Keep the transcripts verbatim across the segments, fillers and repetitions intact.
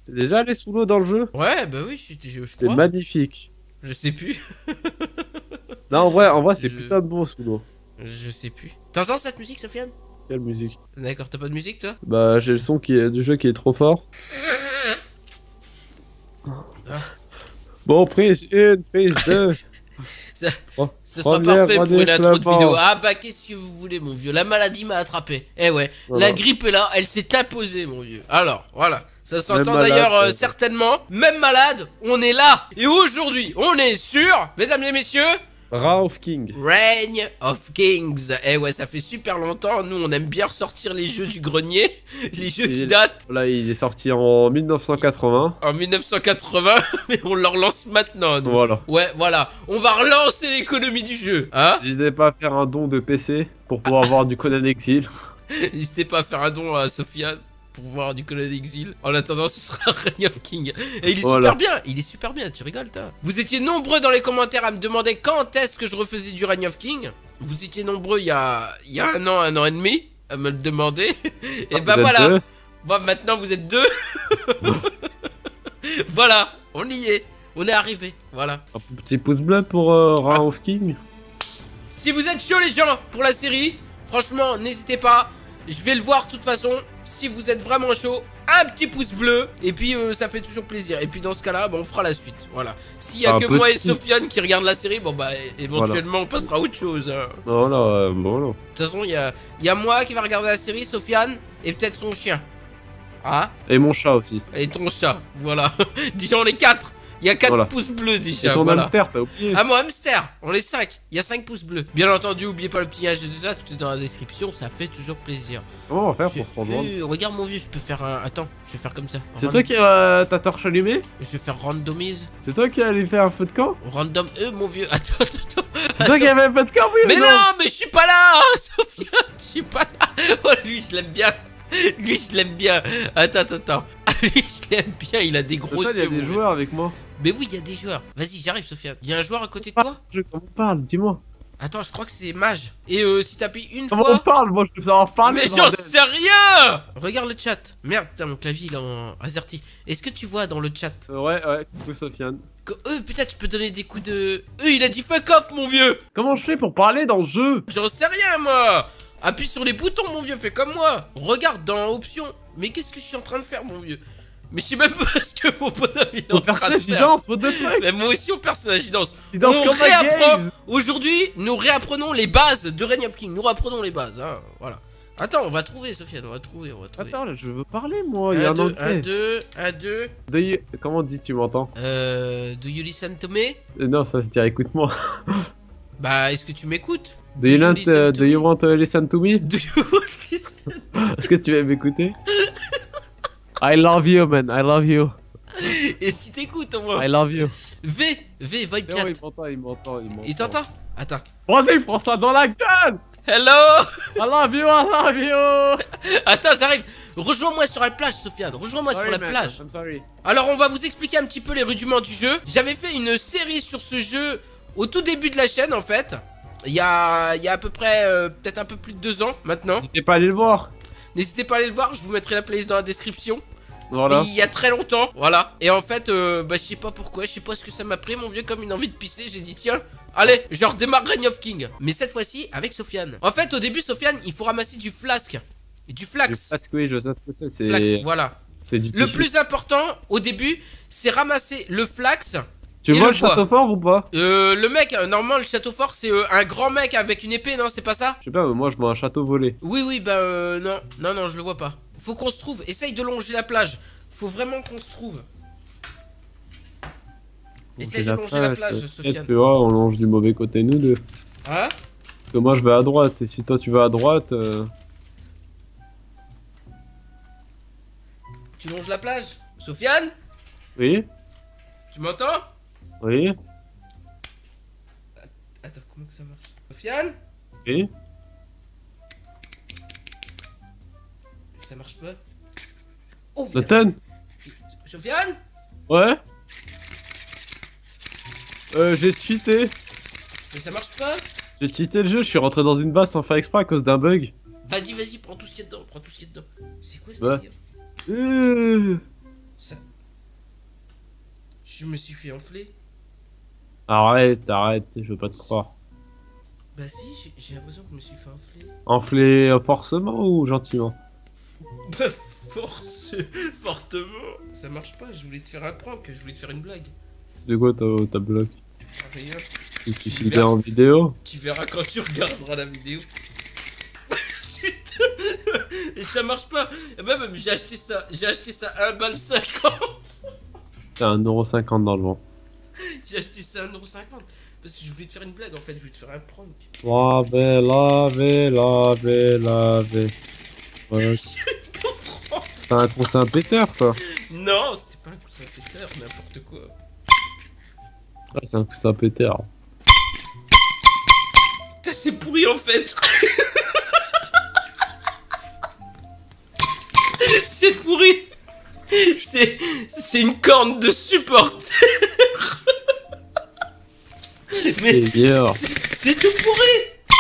T'es déjà allé sous l'eau dans le jeu? Ouais, bah oui, je, je, je C'est crois. magnifique. Je sais plus. Non, en vrai, en vrai c'est Je... putain de beau sous l'eau. Je sais plus. T'entends cette musique, Sofiane? Quelle musique? D'accord, t'as pas de musique, toi? Bah, j'ai le son qui est... du jeu qui est trop fort. Ah. Bon, prise une, prise deux. Ça, Oh, ce sera première parfait pour une intro de redéploiement. vidéo. Ah bah qu'est-ce que vous voulez, mon vieux? La maladie m'a attrapé. Eh ouais, Voilà. la grippe est là, elle s'est imposée, mon vieux. Alors, voilà. Ça Même s'entend malade, d'ailleurs euh, euh. certainement. Même malade, on est là. Et aujourd'hui, on est sur, mesdames et messieurs, Reign of King. Reign of Kings. Eh ouais, ça fait super longtemps. Nous, on aime bien ressortir les jeux du grenier. Les jeux qui Il- datent Là, il est sorti en mille neuf cent quatre-vingts. en mille neuf cent quatre-vingts. Mais on le relance maintenant, nous. Voilà. Ouais, voilà. On va relancer l'économie du jeu. Hein? N'hésitez pas à faire un don de P C pour pouvoir avoir du Conan Exil. N'hésitez pas à faire un don à Sofiane pour voir du Conan Exil. En attendant, ce sera Reign of King. Et il est Voilà. super bien, il est super bien, tu rigoles, toi. Vous étiez nombreux dans les commentaires à me demander quand est-ce que je refaisais du Reign of King. Vous étiez nombreux il y a, il y a un an, un an et demi à me le demander. Et bah Vous êtes voilà. deux. Bon, maintenant vous êtes deux. Voilà, on y est. On est arrivé, voilà. Un petit pouce bleu pour euh, Reign of King. Si vous êtes chaud les gens pour la série, franchement n'hésitez pas, je vais le voir de toute façon. Si vous êtes vraiment chaud, un petit pouce bleu, et puis euh, ça fait toujours plaisir. Et puis dans ce cas là, bah, on fera la suite, voilà. S'il y a Un que moi et petit- Sofiane qui regardent la série, bon bah é- éventuellement on passera à autre chose, hein. Voilà, euh, voilà. De toute façon il y a, il y a moi qui va regarder la série, Sofiane, et peut-être son chien. Hein? Et mon chat aussi. Et ton chat, voilà. Disons on est quatre. Il y a quatre Voilà. pouces bleus Et déjà, ton voilà. hamster, t'as oublié. Ah mon hamster, on est cinq, il y a cinq pouces bleus. Bien entendu, oubliez pas le petit H de ça, tout est dans la description, ça fait toujours plaisir. Comment on va faire Je- pour se rejoindre? Euh, regarde mon vieux, je peux faire un... Attends, je vais faire comme ça. C'est Ran- toi qui as ta torche allumée? Je vais faire randomise. C'est toi qui allais faire un feu de camp? Random... Euh, mon vieux, attends, attends, attends. C'est toi qui avais un feu de camp, oui ou Mais non, mais je suis pas là, Sofiane, je suis pas là. Oh, lui, je l'aime bien. Lui, je l'aime bien. Attends, attends, attends. Ah, lui, je l'aime bien, il a des gros Sofiane, il y a yeux, des mon vieux. joueurs avec moi. Mais oui, il y a des joueurs. Vas-y, j'arrive, Sofiane. Il y a un joueur à côté de toi? Je comment on parle, dis-moi. Attends, je crois que c'est mage. Et euh, si t'appuies une Comment fois... on parle? Moi, je veux savoir parler. Mais j'en bordel. sais rien. Regarde le chat. Merde, putain, mon clavier il est en azerty. Est-ce que tu vois dans le chat Euh, Ouais, ouais, coucou Sofiane. que eux, putain, tu peux donner des coups de... Eux, il a dit fuck off, mon vieux. Comment je fais pour parler dans le jeu? J'en sais rien, moi. Appuie sur les boutons, mon vieux, fais comme moi. Regarde dans options. Mais qu'est-ce que je suis en train de faire, mon vieux? Mais je sais même pas ce que mon bonhomme il est en Mon train de personnage, il faire. danse, what the fuck? Mais moi aussi, mon personnage, il danse. Il danse On comme un réapprend. gaze. Aujourd'hui, nous réapprenons les bases de Reign of King. Nous réapprenons les bases, hein. Voilà. Attends, on va trouver, Sofiane, on va trouver, on va trouver. Attends, là, je veux parler, moi. Il y a un, un deux, un, anglais. deux, un, deux. Do you- Comment on dit, tu m'entends? Euh, do you listen to me? Euh, Non, ça se dit écoute-moi. Bah, est-ce que tu m'écoutes? Do you, want, listen uh, to do you me? want to listen to me? Do you listen? Est-ce que tu veux m'écouter? I love you, man. I love you. Est-ce qu'il t'écoute au moins? I love you. V, V, Vibe Non, chat. il m'entend, il m'entend, il m'entend. Il t'entend? Attends. Vas-y, prends ça dans la gueule! Hello! I love you, I love you! Attends, j'arrive. Rejoins-moi sur la plage, Sofiane. Rejoins-moi sur Sorry, la man, plage. I'm sorry. Alors, on va vous expliquer un petit peu les rudiments du jeu. J'avais fait une série sur ce jeu au tout début de la chaîne, en fait. Il y a, il y a à peu près, euh, peut-être un peu plus de deux ans maintenant. N'hésitez pas à aller le voir. N'hésitez pas à aller le voir, je vous mettrai la playlist dans la description. Voilà. C'était il y a très longtemps, voilà. Et en fait, euh, bah je sais pas pourquoi, je sais pas ce que ça m'a pris, mon vieux, comme une envie de pisser, j'ai dit tiens, allez, je redémarre Reign of King. Mais cette fois-ci, avec Sofiane. En fait, au début, Sofiane, il faut ramasser du flasque. Et du Je flax. pense que oui, je sais ce que c'est. Flax, C'est voilà. c'est du Le tissu. plus important, au début, c'est ramasser le flax. Tu et vois le le château bois. fort ou pas? Euh, le mec, euh, normalement, le château fort, c'est euh, un grand mec avec une épée, non, c'est pas ça? Je sais pas, mais moi je vois un château volé. Oui, oui, bah euh, non, non, non, je le vois pas. Faut qu'on se trouve, essaye de longer la plage. Faut vraiment qu'on se trouve. Essaye de longer la plage, Peut-être Sofiane. que ouais, on longe du mauvais côté nous deux. Hein? Parce que moi je vais à droite, et si toi tu vas à droite... euh, Tu longes la plage? Sofiane? Oui? Tu m'entends? Oui? Attends, comment que ça marche? Sofiane? Oui? Ça marche pas? Oh, Le putain. ten? Sofiane? Ouais? Euh, j'ai cheaté. Mais ça marche pas? J'ai cheaté le jeu, je suis rentré dans une base sans faire exprès à cause d'un bug. Vas-y, vas-y, prends tout ce qu'il y a dedans, prends tout ce qu'il y a dedans. C'est quoi ce Ouais. délire? Euh... Ça... Je me suis fait enfler. Arrête, arrête, je veux pas te croire. Bah si, j'ai- j'ai l'impression que je me suis fait enfler. Enflé euh, forcément ou gentiment? Bah force, fortement. Ça marche pas, je voulais te faire un prank, je voulais te faire une blague. De quoi ta, ta bloc? Regarde, Tu tu citais en vidéo? tu verras quand tu regarderas la vidéo. Putain. Et ça marche pas. Et bah même j'ai acheté ça, j'ai acheté ça à un balle cinquante. C'est un euro cinquante dans le vent. J'ai acheté ça à un euro cinquante. Parce que je voulais te faire une blague en fait, je voulais te faire un prank. Laver, laver, laver, laver. Ouais. C'est un coussin péter ça. Non, c'est pas un coussin péteur, n'importe quoi. Ouais, c'est un coussin péter. Putain, c'est pourri en fait. C'est pourri. C'est c'est une corne de supporter. Mais C'est bien. c'est- c'est tout pourri.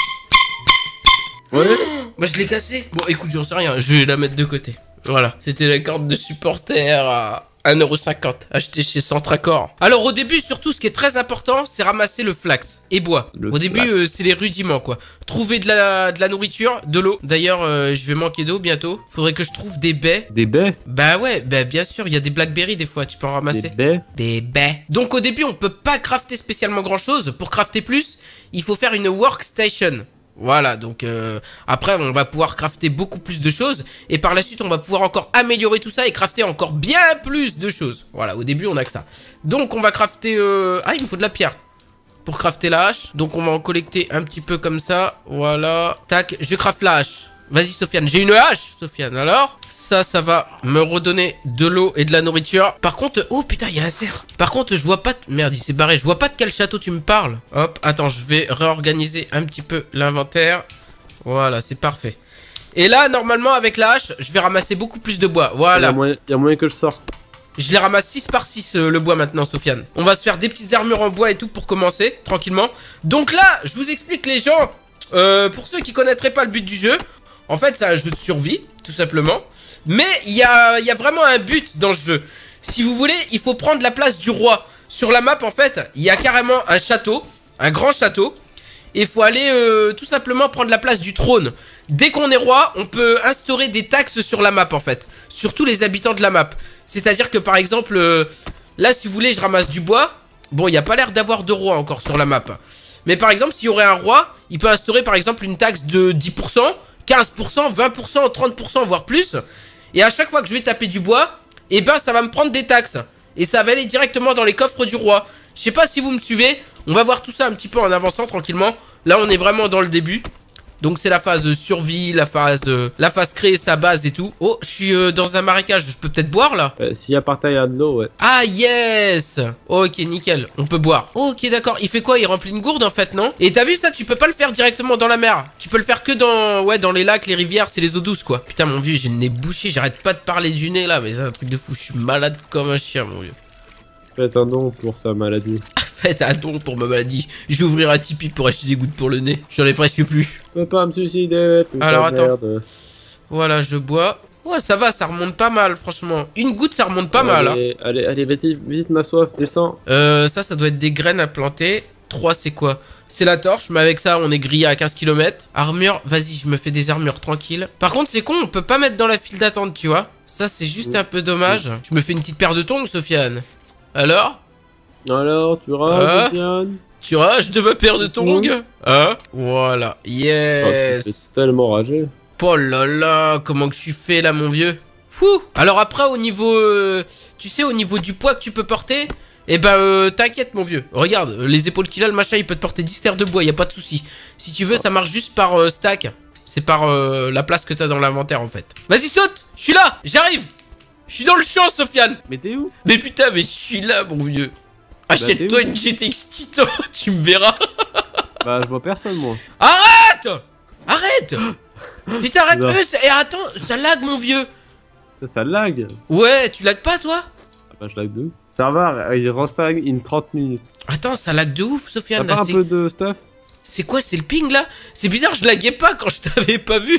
Ouais. Moi je l'ai cassé. Bon écoute, j'en sais rien, je vais la mettre de côté. Voilà, c'était la corde de supporter à un euro cinquante, acheté chez Centracor. Alors au début, surtout, ce qui est très important, c'est ramasser le flax et bois. Le au début, flax. euh, c'est les rudiments, quoi. Trouver de la, de la nourriture, de l'eau. D'ailleurs, euh, je vais manquer d'eau bientôt. Faudrait que je trouve des baies. Des baies. Bah ouais, bah bien sûr, il y a des blackberries des fois, tu peux en ramasser. Des baies. Des baies. Donc au début, on peut pas crafter spécialement grand chose. Pour crafter plus, il faut faire une workstation. Voilà, donc euh, après on va pouvoir crafter beaucoup plus de choses et par la suite on va pouvoir encore améliorer tout ça et crafter encore bien plus de choses. Voilà, au début on a que ça. Donc on va crafter... Euh... Ah, il me faut de la pierre pour crafter la hache. Donc on va en collecter un petit peu comme ça. Voilà, tac, je craft la hache. Vas-y Sofiane, j'ai une hache Sofiane, alors ça, ça va me redonner de l'eau et de la nourriture. Par contre, oh putain, il y a un cerf. Par contre, je vois pas... de- Merde, il s'est barré, je vois pas de quel château tu me parles. Hop, attends, je vais réorganiser un petit peu l'inventaire. Voilà, c'est parfait. Et là, normalement, avec la hache, je vais ramasser beaucoup plus de bois. Il y, Voilà. a moyen, il y a moyen que je sorte. Je les ramasse six par six euh, le bois maintenant, Sofiane. On va se faire des petites armures en bois et tout pour commencer, tranquillement. Donc là, je vous explique les gens, euh, pour ceux qui connaîtraient pas le but du jeu, en fait c'est un jeu de survie, tout simplement. Mais il y a, y a vraiment un but dans ce jeu. Si vous voulez, il faut prendre la place du roi. Sur la map, en fait, il y a carrément un château, un grand château. Et il faut aller euh, tout simplement prendre la place du trône. Dès qu'on est roi, on peut instaurer des taxes sur la map en fait. Sur tous les habitants de la map. C'est-à-dire que par exemple, euh, là si vous voulez je ramasse du bois. Bon, il n'y a pas l'air d'avoir de roi encore sur la map. Mais par exemple, s'il y aurait un roi, il peut instaurer par exemple une taxe de dix pour cent, quinze pour cent, vingt pour cent, trente pour cent, voire plus. Et à chaque fois que je vais taper du bois, et ben ça va me prendre des taxes. Et ça va aller directement dans les coffres du roi. Je sais pas si vous me suivez. On va voir tout ça un petit peu en avançant tranquillement. Là on est vraiment dans le début. Donc c'est la phase survie, la phase euh, la phase créer sa base et tout. Oh, je suis euh, dans un marécage, je peux peut-être boire là? Euh, S'il y a par terre, il y a de l'eau, ouais. Ah yes. Ok, nickel, on peut boire. Ok, d'accord, il fait quoi? Il remplit une gourde en fait, non? Et t'as vu ça, tu peux pas le faire directement dans la mer. Tu peux le faire que dans, ouais, dans les lacs, les rivières, c'est les eaux douces quoi. Putain mon vieux, j'ai le nez bouché, j'arrête pas de parler du nez là. Mais c'est un truc de fou, je suis malade comme un chien mon vieux. Faites un don pour sa maladie. Faites un don pour ma maladie. Je vais ouvrir un Tipeee pour acheter des gouttes pour le nez. J'en ai presque plus. Je peux pas me suicider, putain Alors, de attends. merde. Voilà, je bois. Ouais, ça va, ça remonte pas mal, franchement. Une goutte, ça remonte pas mal. Hein. Allez, allez, allez, vite, vite, ma soif, descends. Euh, ça, ça doit être des graines à planter. trois, c'est quoi? C'est la torche, mais avec ça, on est grillé à quinze kilomètres. Armure, vas-y, je me fais des armures tranquilles. Par contre, c'est con, on peut pas mettre dans la file d'attente, tu vois. Ça, c'est juste Oui. un peu dommage. Je me fais une petite paire de tongs, Sofiane. Alors? Alors, tu Hein rages, Sofiane? Tu rages de ma paire de tongs? Hein? Voilà. Oh, tu Yes. fais tellement rager. Oh là là, comment que je suis fait là mon vieux. Fou. Alors après au niveau, euh, tu sais au niveau du poids que tu peux porter, eh ben euh, t'inquiète mon vieux. Regarde, les épaules qu'il a, le machin il peut te porter dix terres de bois, y a pas de souci. Si tu veux ça marche juste par euh, stack. C'est par euh, la place que t'as dans l'inventaire en fait. Vas-y saute, je suis là, j'arrive. Je suis dans le champ Sofiane. Mais t'es où? Mais putain mais je suis là mon vieux. Achète-toi t'es où une G T X Titan, tu me verras. Bah, je vois personne, moi. Arrête. Arrête. Putain arrête, Non. eux, et attends, ça lag mon vieux. Ça, ça lag. Ouais, tu lag pas toi? Ah bah, je lag de ouf. Ça va, il restagne in trente minutes. Attends, ça lag de ouf, T'as Sofiane. pas là, un c'est- peu de stuff? C'est quoi, c'est le ping là? C'est bizarre, je laguais pas quand je t'avais pas vu.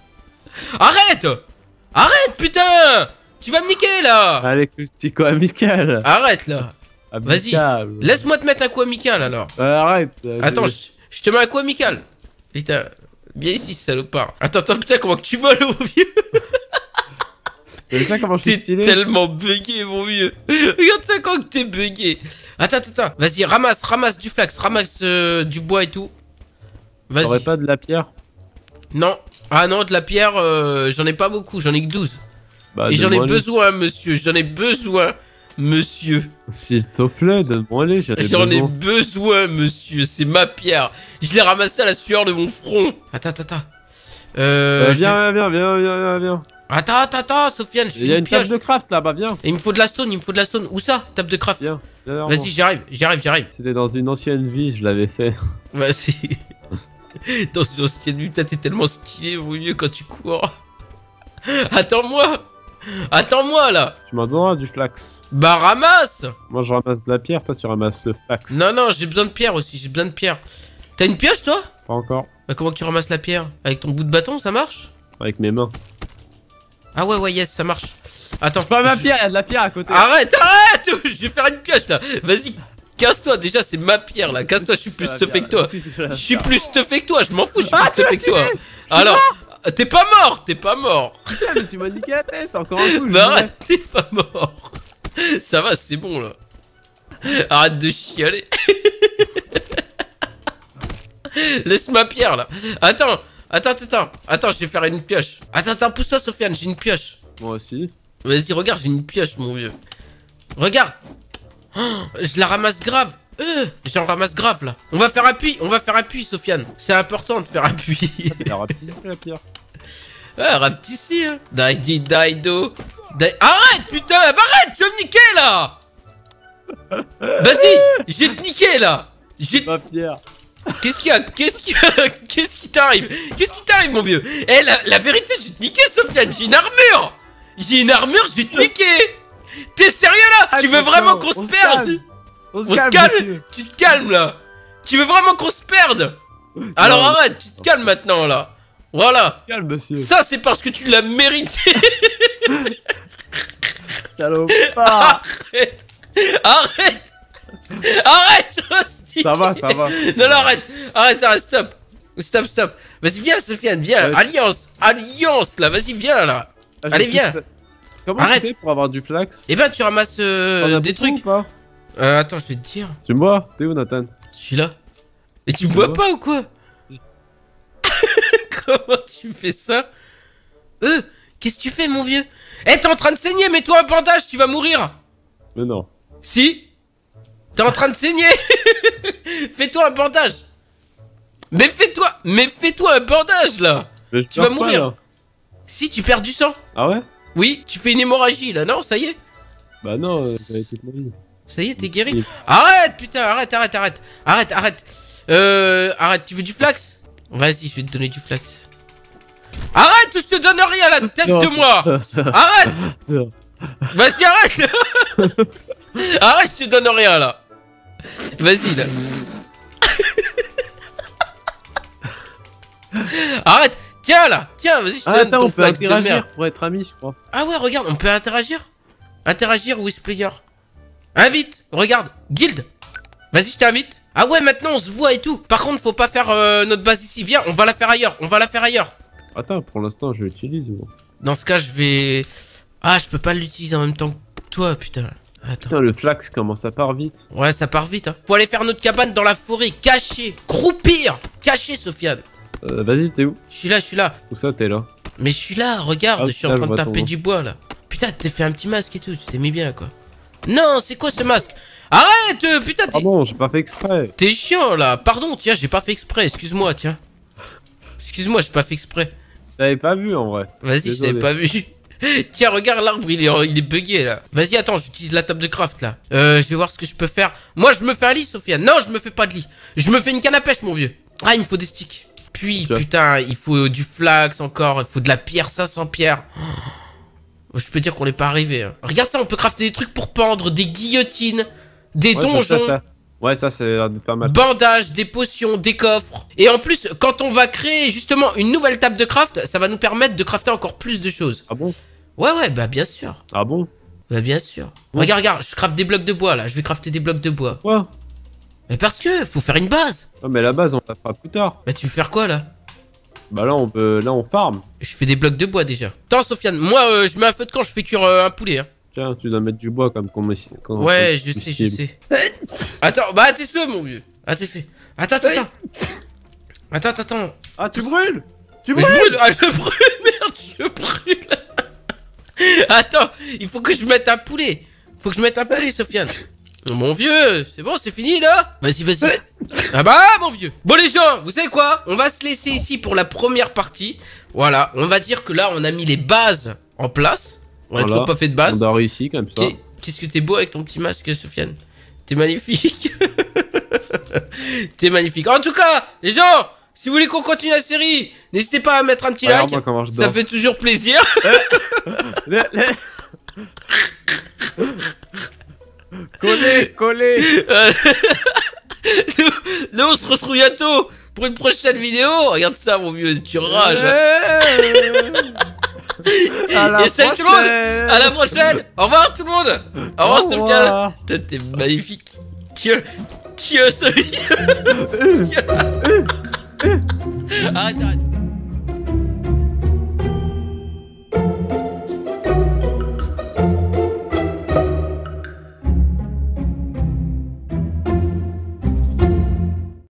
Arrête! Arrête, putain! Tu vas me niquer là! Allez, petit amical. Arrête là! Vas-y, Amical. laisse-moi te mettre un coup amical alors. Euh, arrête. euh, Attends, je- je, je te mets un coup amical. Putain, viens ici, salopard. Attends, attends, putain, comment que tu voles, mon vieux? T'as vu ça comment je suis T'es stylé? tellement bugué, mon vieux. Regarde ça quand que t'es bugué. Attends, attends, attends. Vas-y, ramasse, ramasse du flax, ramasse euh, du bois et tout. T'aurais Vas-y. pas de la pierre? Non. Ah non, de la pierre, euh, j'en ai pas beaucoup, j'en ai que douze. Bah, et j'en ai donne-moi-les. besoin, monsieur. J'en ai besoin, monsieur. S'il te plaît, donne-moi-les, j'en ai J'en ai besoin. besoin, monsieur. C'est ma pierre. Je l'ai ramassé à la sueur de mon front. Attends, attends, attends. Euh. Euh, je viens, vais- viens, viens, viens, viens, viens. Attends, attends, attends, Sofiane, je Il y fais a une une pioche. table de craft là-bas, viens. Et il me faut de la stone, il me faut de la stone. Où ça? Table de craft. Viens. viens vers Vas-y, moi. j'y arrive, j'y arrive, j'y arrive. C'était dans une ancienne vie, je l'avais fait. Vas-y. Dans une ancienne vue, t'es tellement stylé, vaut mieux quand tu cours. Attends-moi. Attends-moi là. Tu m'en donneras du flax. Bah ramasse. Moi je ramasse de la pierre, toi tu ramasses le flax. Non, non, j'ai besoin de pierre aussi, j'ai besoin de pierre. T'as une pioche toi? Pas encore. Bah comment que tu ramasses la pierre? Avec ton bout de bâton, ça marche? Avec mes mains. Ah ouais, ouais, yes, ça marche. Attends. Pas ma je- pierre, il y a de la pierre à côté. Arrête, arrête. Je vais faire une pioche là. Vas-y, casse-toi, déjà c'est ma pierre là. Casse-toi, je suis plus stuffé que toi. Je suis plus stuffé que toi, je m'en fous, je suis Ah, plus stuffé que toi. Alors, t'es pas mort, t'es pas mort. Putain, mais tu m'as niqué la tête, encore un coup. je Mais voulais. arrête, t'es pas mort. Ça va, c'est bon là. Arrête de chialer. Laisse ma pierre là. Attends, attends, attends. Attends, je vais faire une pioche. Attends, attends, pousse-toi, Sofiane, j'ai une pioche. Moi aussi. Vas-y, regarde, j'ai une pioche, mon vieux. Regarde. Oh, je la ramasse grave. Euh, j'en ramasse grave là. On va faire appui, on va faire appui, Sofiane. C'est important de faire appui. Elle a rapetissé la pierre. Ah, rapetissi, hein. Daidi, daido. Dai- Arrête, putain, arrête, tu vas me niquer là. Vas-y, je vais te niquer là. Je vais te- Ma pierre. Qu'est-ce qu'il y a? Qu'est-ce qu'il y a? Qu'est-ce qui t'arrive? Qu'est-ce qui t'arrive, mon vieux? Eh, la, la vérité, je vais te niquer, Sofiane. J'ai une armure. J'ai une armure, je vais te niquer. T'es sérieux là? Ah, Tu veux putain, vraiment qu'on on se se perde? calme. On se On se calme, calme. monsieur. Tu te calmes là. Tu veux vraiment qu'on se perde? Alors Non. arrête, tu te calmes maintenant là. Voilà. On se calme, monsieur. Ça, c'est parce que tu l'as mérité. Salopard. Arrête. Arrête. Arrête, hostie. Ça va, ça va. Non, non, arrête. Arrête, arrête, stop. Stop, stop. Vas-y, viens, Sofiane, viens. Ouais. Alliance. Alliance, là. Vas-y, viens, là. Ah, Allez, j'ai viens. tout fait. Comment Arrête. tu fais pour avoir du flax? Eh ben, tu ramasses euh, T'en as des beaucoup trucs. ou pas? Euh, attends, je vais te dire. Tu me vois? T'es où, Nathan? Je suis là. Et tu me vois vois pas ou quoi? Comment tu fais ça? Euh, qu'est-ce que tu fais, mon vieux? Eh, t'es en train de saigner, mets-toi un bandage, tu vas mourir. Mais non. Si. T'es en train de saigner. Fais-toi un bandage. Mais fais-toi, mais fais-toi un bandage, là. Mais je Tu vas meurs pas, mourir. là. Si, tu perds du sang. Ah ouais? Oui, tu fais une hémorragie, là, non? Ça y est. Bah non, euh, j'avais toute ma vie. Ça y est, t'es guéri. Oui. Arrête, putain, arrête, arrête, arrête. Arrête, arrête. Euh, arrête, tu veux du flax? Vas-y, je vais te donner du flax. Arrête, je te donne rien à la tête Non, de moi. ça, ça, Arrête. ça. Vas-y, arrête. Arrête, je te donne rien, là. Vas-y, là. Arrête. Tiens, là. Tiens, vas-y, je te Ah, donne attends, ton on peut flax de merde. interagir pour être amis, je crois. Ah ouais, regarde, on peut interagir. Interagir with player. Invite, regarde, guild. Vas-y, je t'invite. Ah ouais, maintenant on se voit et tout. Par contre, faut pas faire euh, notre base ici. Viens, on va la faire ailleurs. On va la faire ailleurs. Attends, pour l'instant, je l'utilise. moi. Dans ce cas, je vais... Ah, je peux pas l'utiliser en même temps que toi, putain. Attends. Putain, le flax, comment ça part vite. Ouais, ça part vite, hein. Faut aller faire notre cabane dans la forêt, caché. Croupir. Caché, Sofiane. Euh, vas-y, t'es où? Je suis là, je suis là. Où ça, t'es là? Mais je suis là, regarde, Ah, je suis en putain, train je de vois taper ton- du bois, là. Putain, t'es fait un petit masque et tout, tu t'es mis bien, quoi. Non, c'est quoi ce masque? Arrête, euh, putain, t'es... Ah bon, j'ai pas fait exprès. T'es chiant là, pardon, tiens, j'ai pas fait exprès, excuse-moi, tiens. Excuse-moi, j'ai pas fait exprès. T'avais pas vu en vrai. Vas-y, je Désolé. t'avais pas vu. Tiens, regarde l'arbre, il est, il est bugué là. Vas-y, attends, j'utilise la table de craft là. Euh, je vais voir ce que je peux faire. Moi, je me fais un lit, Sofiane. Non, je me fais pas de lit. Je me fais une canne à pêche, mon vieux. Ah, il me faut des sticks. Puis, Tiens. putain, il faut du flax encore, il faut de la pierre, cinq cents pierres. Oh, je peux dire qu'on n'est pas arrivé. Hein. Regarde ça, on peut crafter des trucs pour pendre, des guillotines, des Ouais, ça, donjons. ça, ça. Ouais, ça, c'est pas mal. Bandages, des potions, des coffres. Et en plus, quand on va créer justement une nouvelle table de craft, ça va nous permettre de crafter encore plus de choses. Ah bon? Ouais, ouais, bah bien sûr. Ah bon? Bah bien sûr. Ouais. Regarde, regarde, je crafte des blocs de bois là. Je vais crafter des blocs de bois. Quoi? Mais parce que faut faire une base. Non, mais la base, on la fera plus tard. Bah tu veux faire quoi là? Bah là, on peut, là, on farm. Je fais des blocs de bois déjà. Attends, Sofiane, moi euh, je mets un feu de camp, je fais cuire euh, un poulet. Hein. Tiens, tu dois mettre du bois comme comme comme- Ouais, comme je sais, je combustible. sais. Attends, bah t'es sûr, mon vieux. Ah, t'es fait. Attends, attends, attends. Attends, attends, attends. Ah, tu brûles! Tu Mais brûles! je brûle. Ah, je brûle, merde, je brûle. Attends, il faut que je mette un poulet. Faut que je mette un poulet, Sofiane. Mon vieux, c'est bon, c'est fini là? Vas-y, vas-y. Ah bah, mon vieux. Bon, les gens, vous savez quoi? On va se laisser ici pour la première partie. Voilà, on va dire que là, on a mis les bases en place. On a Voilà. toujours pas fait de base. On dort ici, comme ça. Qu'est- Qu'est-ce que t'es beau avec ton petit masque, Sofiane. T'es magnifique. T'es magnifique. En tout cas, les gens, si vous voulez qu'on continue la série, n'hésitez pas à mettre un petit like. Regarde-moi comment je Ça dors. fait toujours plaisir. Les- les- Collez, collez. Euh, nous, nous, on se retrouve bientôt pour une prochaine vidéo. Regarde ça, mon vieux, tu rages. À la Et salut tout le monde. prochaine. À la prochaine. Au revoir tout le monde. Au revoir, Au Sofiane. revoir. Putain, t'es magnifique. Tiens, tiens, Sofiane. Arrête, arrête.